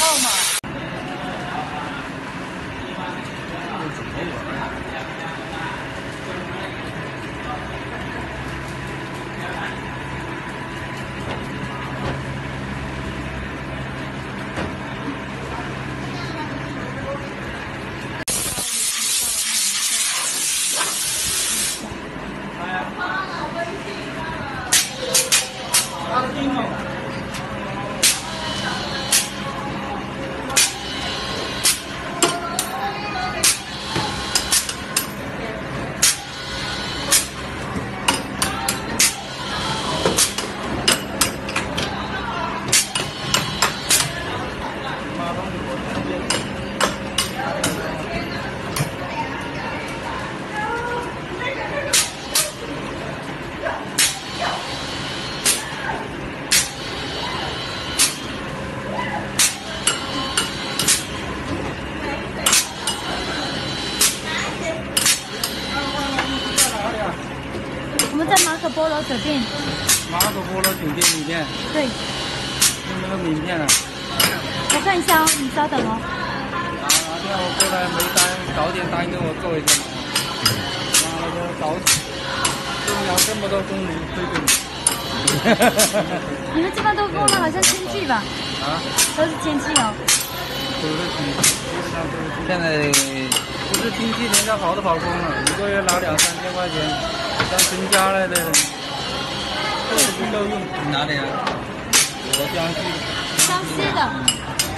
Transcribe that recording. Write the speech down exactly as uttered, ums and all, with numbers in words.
肉嘛。我们在马可波罗酒店。 马可波罗酒店里面。 对。 有没有名片啊？ 我看一下哦，你稍等哦。 哪哪天我过来没单，早点单给我做一下嘛。妈了个早起，中了这么多公里推给你。 你们这边都供了好像天气吧？ 啊？ 都是天气哦。 都是天气，基本上都是。现在不是亲戚，人家跑都跑光了，一个月拿两三千块钱，像全家来的人，够不够用？哪里啊？我江西。 江西的。